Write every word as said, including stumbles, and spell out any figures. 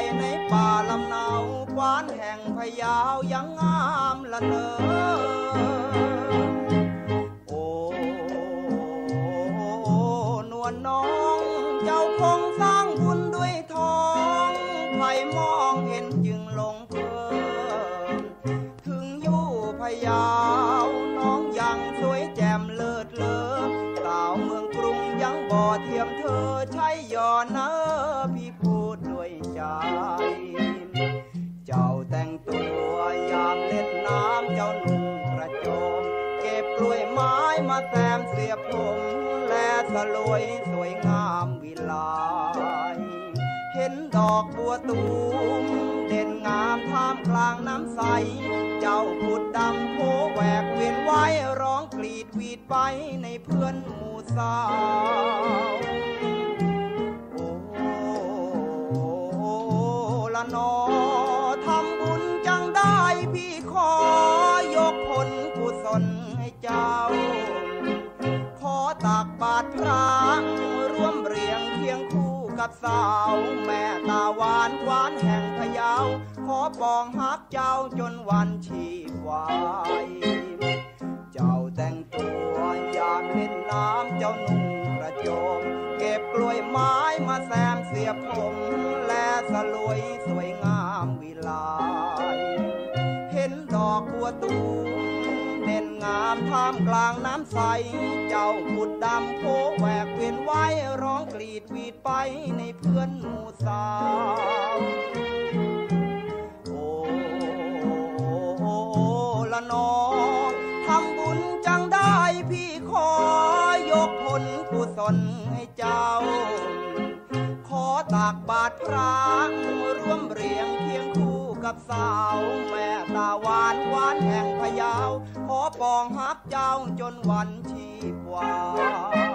ในป่าลำเนากว้านแห่งพะเยายังงามละเนอโอ้นวลน้องเจ้าคงสร้างบุญด้วยทองใครมองเห็นจึงหลงเพลินถึงอยู่พะเยาน้องยังสวยแจ่มเลิศเลอสาวเมืองกรุงยังบ่เทียมเธอใช่ย่อเนอพี่พูดด้วยใจเจ้าแต่งตัวยามเล่นน้ำเจ้าหนุ่มกระโจมเก็บกล้วยไม้มาแซมเสียผมและสลวยสวยงามวิไลเห็นดอกบัวตูมเด่นงามท่ามกลางน้ำใสเจ้าพุดดำโผแหวกเวียนไว้ร้องกรีดวีดไปในเพื่อนหมู่สาวโอ้ละนอทำบุญจังได้พี่ขอยกผลกุศลให้เจ้าขอตักบาตรพระร่วมเรียงเคียงคู่กับสาวแม่ตาหวานหวานแห่งพะเยาขอปองฮักเจ้าจนวันชีพวายเจ้าแต่งตัวยามเล่นน้ำเจ้านุ่งกระโจมเก็บกล้วยไม้มาแซมเสียบผมและสลวยสวยงามวิไลเห็นดอกบัวตูมเด่นงามท่ามกลางน้ำใสเจ้าพุดดำโผแหวกเวียนไว้ร้องกรีดวีดไปในเพื่อนหมู่สาวโอ้ละนอทำบุญจังได้พี่ขอยกผลกุศลให้เจ้าขอตักบาตรพระร่วมเรียงเคียงคู่กับสาวแม่ตาหวานหวานแห่งพะเยาขอปองฮักเจ้าจนวันชีพวา